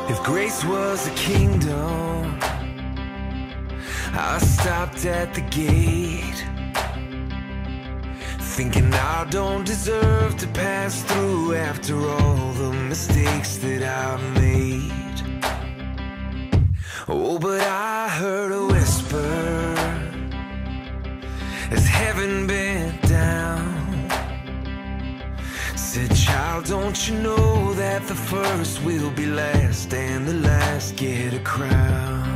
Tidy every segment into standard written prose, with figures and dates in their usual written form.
If grace was a kingdom, I stopped at the gate, thinking I don't deserve to pass through after all the mistakes that I've made. Oh, but I heard a whisper as heaven bent down, said, child, don't you know that the first will be last and the last get a crown?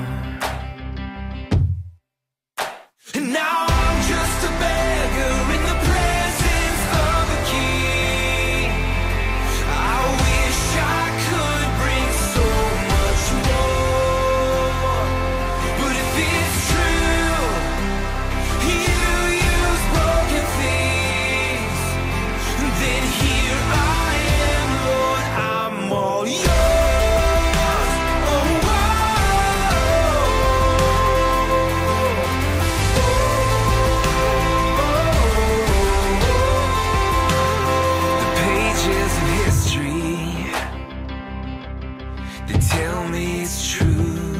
And now I'm just a beggar in the presence of a king. I wish I could bring so much more, but if it's true, you use broken things, then here I am, Lord, I'm all yours. Tell me it's true,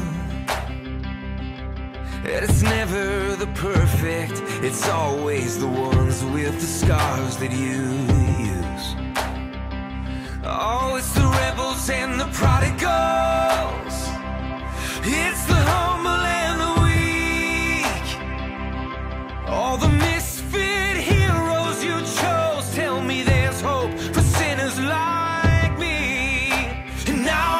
that it's never the perfect, it's always the ones with the scars that you use. Oh, it's the rebels and the prodigals, it's the humble and the weak, all the misfit heroes you chose. Tell me there's hope for sinners like me. And now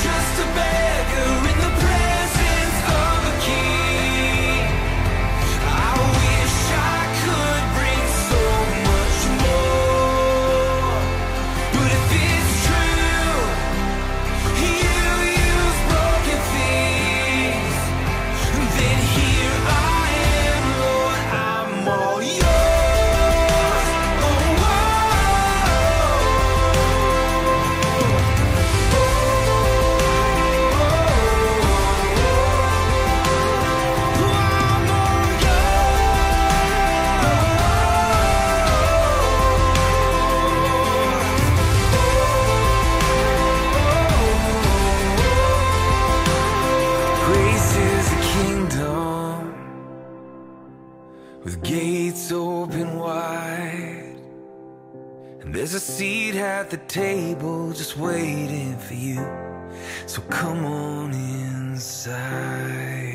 with gates open wide, and there's a seat at the table just waiting for you, so come on inside.